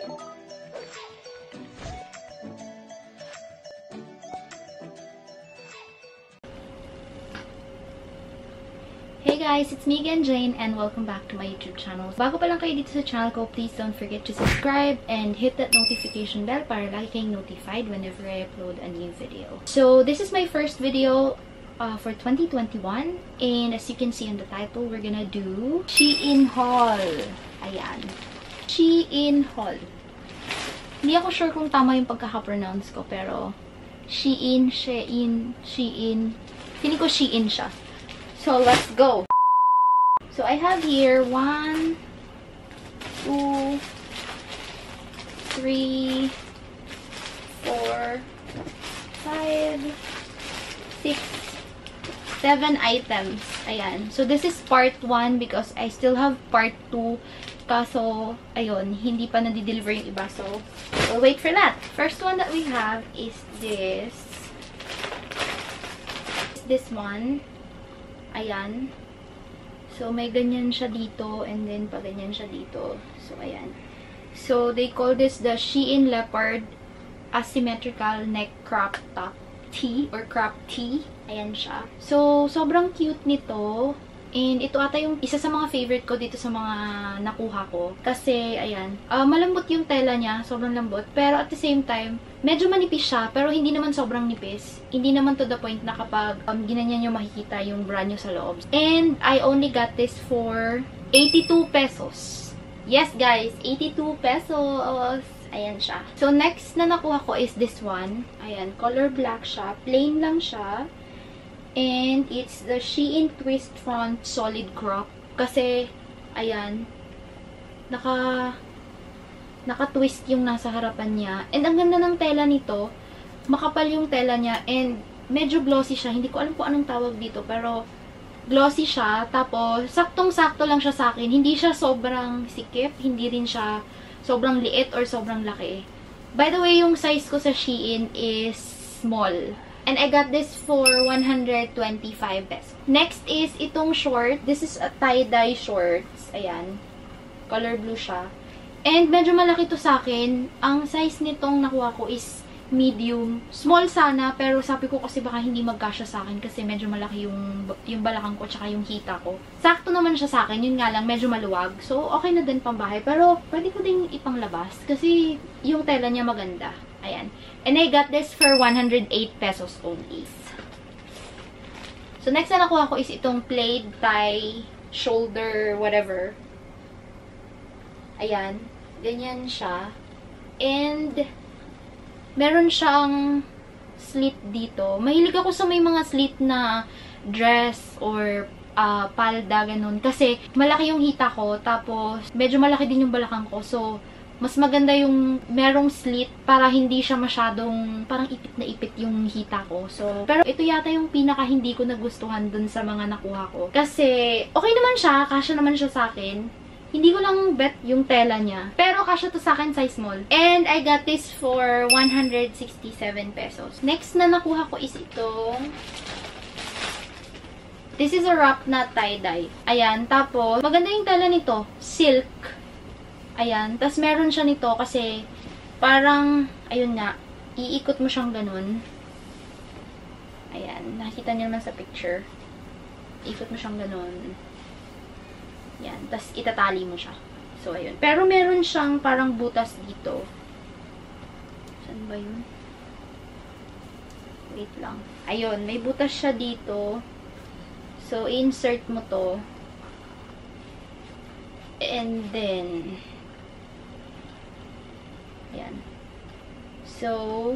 Hey guys, it's me again, Jane, and welcome back to my YouTube channel. Bago pa lang kayo dito sa channel ko, please don't forget to subscribe and hit that notification bell para lagi kayong notified whenever I upload a new video. So, this is my first video for 2021, and as you can see on the title, we're gonna do Shein haul. Ayan. Shein haul. Hindi ako sure kung tama yung pagkaka-pronounce ko, pero Shein. Feeling ko Shein siya. So, let's go. So, I have here 1, 2, 3, 4, 5, 6, 7 items. Ayan. So, this is part 1 because I still have part 2. Kaso, ayun, hindi pa nadi-deliver yung iba. So, we'll wait for that. First one that we have is this. This one. Ayan. So, may ganyan siya dito, and then pa ganyan siya dito. So, ayan. So, they call this the Shein Leopard Asymmetrical Neck Crop Top Tee or Crop Tee. Ayan siya. So, sobrang cute nito. And ito ata yung isa sa mga favorite ko dito sa mga nakuha ko. Kasi, ayan, malambot yung tela niya. Sobrang lambot. Pero at the same time, medyo manipis siya. Pero hindi naman sobrang nipis. Hindi naman to the point na kapag ginanyan nyo makikita yung brand nyo sa loob. And I only got this for 82 pesos. Yes, guys, 82 pesos. Ayan siya. So, next na nakuha ko is this one. Ayan, color black siya. Plain lang siya. And it's the Shein Twist Front Solid Crop. Kasi, ayan, naka-twist yung nasa harapan niya. And ang ganda ng tela nito. Makapal yung tela niya. And medyo glossy siya. Hindi ko alam kung anong tawag dito. Pero, glossy siya. Tapos, saktong-sakto lang siya sa akin. Hindi siya sobrang sikip. Hindi rin siya sobrang liit or sobrang laki. By the way, yung size ko sa Shein is small. And I got this for 125 pesos. Next is itong short. This is a tie-dye shorts. Ayan. Color blue siya. And medyo malaki to sa akin. Ang size nitong nakuha ko is medium. Small sana, pero sabi ko kasi baka hindi magkasya sa akin kasi medyo malaki yung balakang ko tsaka yung hita ko. Sakto naman siya sa akin. Yun nga lang, medyo maluwag. So, okay na din pambahay. Pero, pwede ko din ipanglabas kasi yung tela niya maganda. Ayan. And I got this for 108 pesos only. So, next na nakuha ko is itong plaid tie, shoulder, whatever. Ayan. Ganyan siya. And, meron siyang slit dito. Mahilig ako sa may mga slit na dress or palda, ganun. Kasi, malaki yung hita ko. Tapos, medyo malaki din yung balakang ko. So, mas maganda yung merong slit para hindi siya masyadong parang ipit na ipit yung hita ko. So, pero ito yata yung pinaka hindi ko nagustuhan dun sa mga nakuha ko. Kasi, okay naman siya. Kasya naman siya sa akin. Hindi ko lang bet yung tela niya. Pero kasya to sa akin size small. And I got this for 167 pesos. Next na nakuha ko is itong this is a wrap na tie-dye. Ayan. Tapos, maganda yung tela nito. Silk. Ayan. Tapos, meron siya nito kasi parang, ayun nga, iikot mo siyang ganun. Ayan. Nakita niyo naman sa picture. Iikot mo siyang ganun. Ayan. Tapos, itatali mo siya. So, ayun. Pero, meron siyang parang butas dito. Saan ba yun? Wait lang. Ayun. May butas siya dito. So, insert mo to. And then, ayan. So,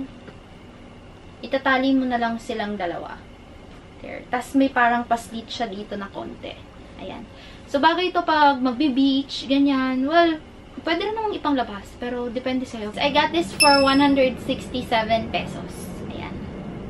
itatali mo na lang silang dalawa. There. Tapos, may parang paslit siya dito na konti. Ayan. So, bagay ito pag magbe-beach, ganyan. Well, pwede rin namang ipanglabas. Pero, depende sa'yo. So, I got this for 167 pesos. Ayan.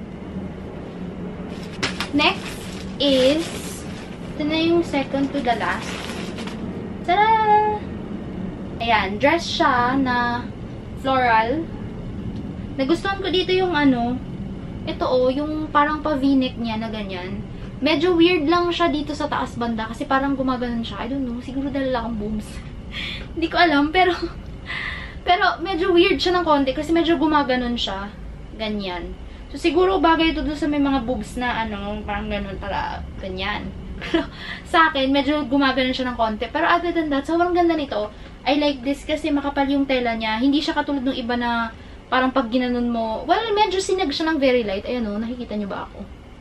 Next is, ito na yung second to the last. Tada! Ayan. Dress siya na floral. Nagustuhan ko dito yung ano, ito yung parang pa-v-neck niya na ganyan. Medyo weird lang siya dito sa taas banda kasi parang gumaganon siya. I don't know, siguro dahil lang ang boobs. Hindi ko alam, pero Pero medyo weird siya ng konti kasi medyo gumaganon siya. Ganyan. So siguro bagay ito doon sa may mga boobs na ano, parang ganun para ganyan. Pero sa akin, medyo gumaganon siya ng konti. Pero other than that, sobrang ganda nito. I like this kasi makapal yung tela niya. Hindi siya katulad ng iba na parang pag ginanon mo. Well, medyo sinag siya ng very light. Ayan o, nakikita niyo ba ako?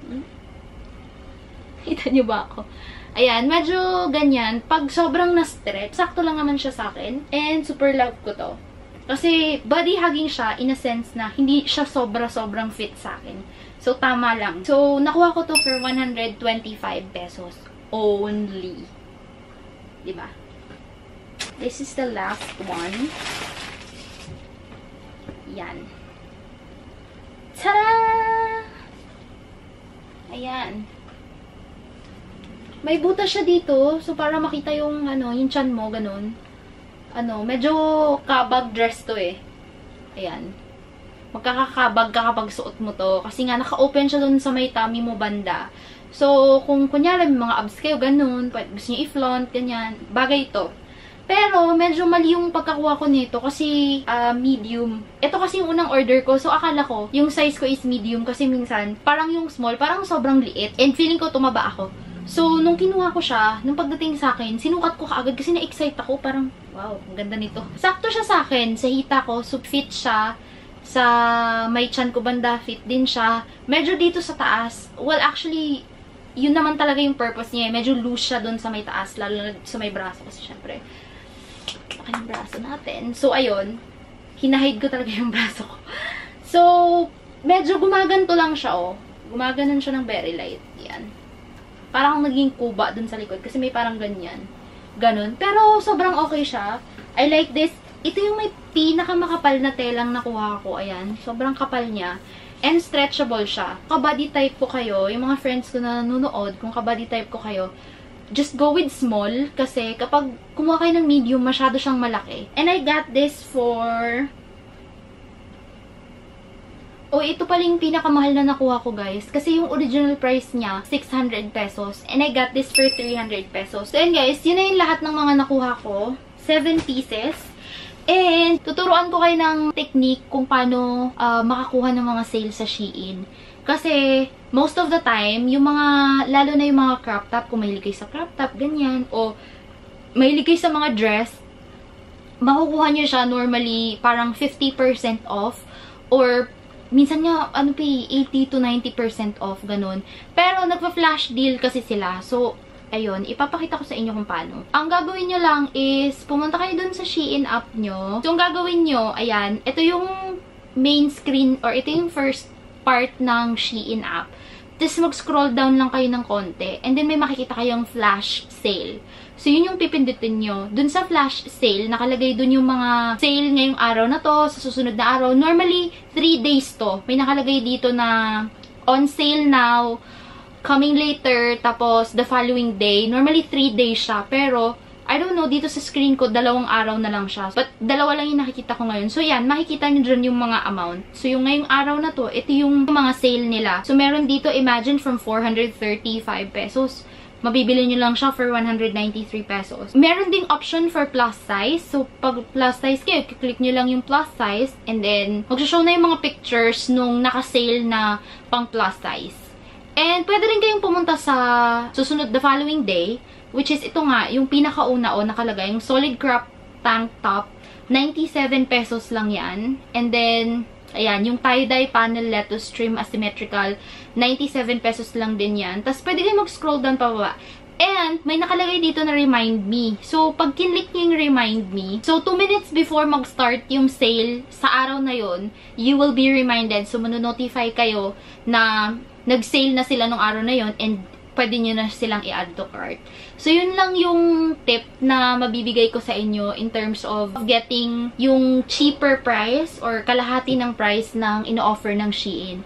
Nakikita niyo ba ako? Ayan, medyo ganyan. Pag sobrang na-stretch, sakto lang naman siya sa akin. And super love ko to. Kasi body hugging siya in a sense na hindi siya sobra-sobrang fit sa akin. So, tama lang. So, nakuha ko to for 125 pesos only. Diba? This is the last one. Yan. Tada! Ayan. May butas siya dito. So, para makita yung, ano, yung chan mo, ganun. Ano, medyo kabag dress to eh. Ayan. Magkakakabag ka kapag suot mo to. Kasi nga, naka-open siya dun sa may tummy mo banda. So, kung kunyari may mga abs kayo, ganun, gusto nyo i-flaunt, ganyan, bagay ito. Pero, medyo mali yung pagkakuha ko nito kasi medium. Ito kasi yung unang order ko. So, akala ko, yung size ko is medium kasi minsan, parang yung small, parang sobrang liit. And feeling ko tumaba ako. So, nung kinuha ko siya, nung pagdating sa akin, sinukat ko kaagad kasi na-excite ako. Parang, wow, ang ganda nito. Sakto siya sa akin, sa hita ko, so fit siya. Sa may chan ko banda, fit din siya. Medyo dito sa taas, well, actually, yun naman talaga yung purpose niya. Medyo loose siya dun sa may taas, lalo na sa may braso kasi syempre, okay yung braso natin. So, ayun, hinahide ko talaga yung braso ko. So, medyo gumaganto lang siya, oh. Gumaganon siya ng very light. Yan. Parang naging kuba dun sa likod kasi may parang ganyan. Ganon. Pero sobrang okay siya. I like this. Ito yung may pinakamakapal na telang nakuha ko. Ayan. Sobrang kapal niya. And stretchable siya. Kabody type ko kayo, yung mga friends ko na nanonood, kung kabody type ko kayo, just go with small kasi kapag kumuha kayo ng medium, masyado siyang malaki. And I got this for... Oh, ito pala yung pinakamahal na nakuha ko, guys. Kasi yung original price niya, 600 pesos. And I got this for 300 pesos. So, yun guys, yun na yung lahat ng mga nakuha ko. 7 pieces. And, tuturuan ko kayo ng technique kung paano makakuha ng mga sale sa Shein. Kasi, most of the time, yung mga, lalo na yung mga crop top, kung mahilig kayo sa crop top, ganyan, o mahilig kayo sa mga dress, makukuha nyo siya normally parang 50% off, or minsan nga, ano pa 80 to 90% off, ganun. Pero, nagpa-flash deal kasi sila. So, ayun, ipapakita ko sa inyo kung paano. Ang gagawin nyo lang is, pumunta kayo dun sa Shein app nyo. So, ang gagawin nyo, ayan, ito yung main screen, or ito yung first part ng Shein app. Tapos, mag-scroll down lang kayo ng konti. And then, may makikita kayong flash sale. So, yun yung pipindutin nyo. Dun sa flash sale, nakalagay dun yung mga sale ngayong araw na to, sa susunod na araw. Normally, 3 days to. May nakalagay dito na on sale now, coming later, tapos the following day. Normally, 3 days siya. Pero, I don't know, dito sa screen ko, 2 araw na lang siya. But, 2 lang yung nakikita ko ngayon. So, yan, makikita nyo dyan yung mga amount. So, yung ngayong araw na to, ito yung mga sale nila. So, meron dito, imagine, from 435 pesos. Mabibili nyo lang siya for 193 pesos. Meron ding option for plus size. So, pag plus size kayo, click nyo lang yung plus size. And then, mag-show na yung mga pictures nung naka-sale na pang plus size. And, pwede rin kayong pumunta sa susunod the following day. Which is, ito nga, yung pinakauna o nakalagay, yung solid crop tank top. 97 pesos lang yan. And then, ayan, yung tie-dye panel lettuce trim asymmetrical, 97 pesos lang din yan. Tapos, pwede kayo mag-scroll down pababa. And, may nakalagay dito na remind me. So, pag kinlik nyo yung remind me, so, 2 minutes before mag-start yung sale sa araw na yon, you will be reminded. So, manonotify kayo na nag-sale na sila nung araw na yon and pwede nyo na silang i-add to cart. So, yun lang yung tip na mabibigay ko sa inyo in terms of getting yung cheaper price or kalahati ng price ng ino-offer ng Shein.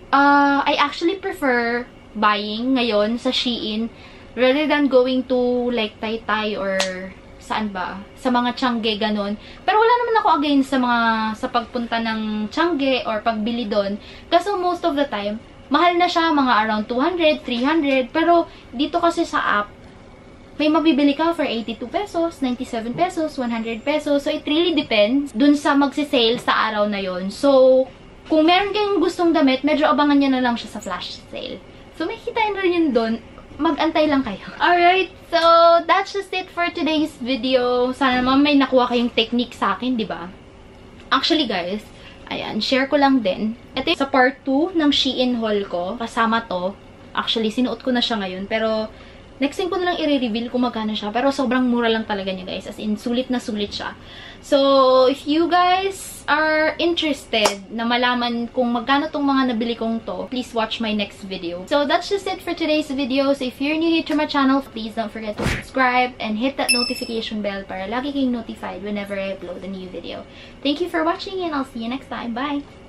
I actually prefer buying ngayon sa Shein rather than going to like Taytay or saan ba? Sa mga Tiangge, ganun. Pero wala naman ako against sa pagpunta ng Tiangge or pagbili doon. Kasi most of the time, mahal na siya, mga around 200, 300. Pero, dito kasi sa app, may mabibili ka for 82 pesos, 97 pesos, 100 pesos. So, it really depends dun sa magsisale sa araw na yon. So, kung meron kayong gustong damit, medyo abangan nyo na lang siya sa flash sale. So, may kitain rin yun dun. Mag-antay lang kayo. Alright, so, that's just it for today's video. Sana naman may nakuha kayong technique sa akin, di ba? Actually, guys, ayan, share ko lang din. Ito sa part 2 ng Shein haul ko. Kasama to. Actually, sinuot ko na siya ngayon. Pero, next time ko na lang i-reveal kung magkano siya. Pero sobrang mura lang talaga niya, guys. As in, sulit na sulit siya. So, if you guys are interested na malaman kung magkano tong mga nabili kong to, please watch my next video. So, that's just it for today's video. So, if you're new here to my channel, please don't forget to subscribe and hit that notification bell para lagi kayong notified whenever I upload a new video. Thank you for watching and I'll see you next time. Bye!